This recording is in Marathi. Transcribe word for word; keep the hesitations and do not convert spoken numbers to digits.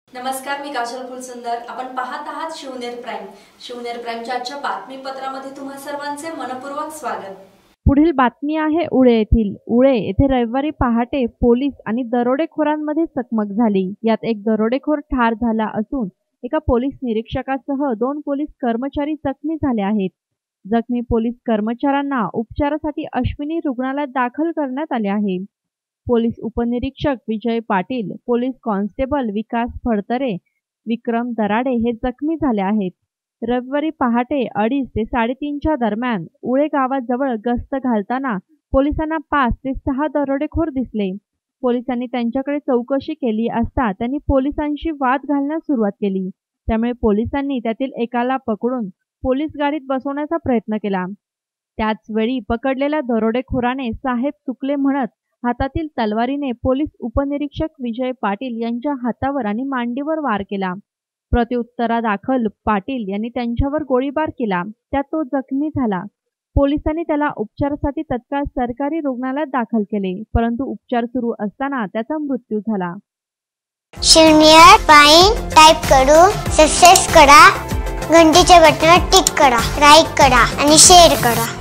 नमस्कार, मी काजल फुलसुंदर. आपण पाहत आहात शिवनेर प्राईम. शिवनेर प्राईमच्या आजच्या बातमीपत्रामध्ये तुम्हा सर्वांचे मनपूर्वक स्वागत. पुढील बातमी आहे उळे येथील. उळे येथे रविवारी पहाटे पोलीस आणि दरोडेखोरांमध्ये चकमक झाली. यात एक दरोडेखोर ठार झाला असून एका पोलीस निरीक्षकासह दोन पोलीस कर्मचारी जखमी झाले आहेत. जखमी पोलीस कर्मचाऱ्यांना उपचारासाठी अश्विनी रुग्णालयात दाखल करण्यात आले आहे. पोलीस उपनिरीक्षक विजय पाटील, पोलीस कॉन्स्टेबल विकास फडतरे, विक्रम दराडे हे जखमी झाले आहेत. रविवारी पहाटे अडीच ते साडेतीनच्या दरम्यान उळे गावाजवळ गस्त घालताना पोलिसांना पाच ते सहा दरोडेखोर दिसले. पोलिसांनी त्यांच्याकडे चौकशी केली असता त्यांनी पोलिसांशी वाद घालण्यास सुरुवात केली. त्यामुळे पोलिसांनी त्यातील एकाला पकडून पोलीस गाडीत बसवण्याचा प्रयत्न केला. त्याच वेळी पकडलेल्या दरोडेखोराने साहेब चुकले म्हणत हातातील तलवारीने पोलीस उपनिरीक्षक विजय पाटील यांच्या हातावर आणि मांडीवर वार केला. प्रत्युत्तरादाखल पाटील यांनी त्यांच्यावर गोळीबार केला. त्यात तो जखमी झाला. पोलिसांनी त्याला उपचारासाठी तत्काळ सरकारी रुग्णालयात दाखल केले, परंतु उपचार सुरू असताना त्याचा मृत्यू झाला. शिवनेर प्राईम टाइप करून सबस्क्राइब करा, घंटीच्या बटनावर टिक करा, लाईक करा आणि शेअर करा.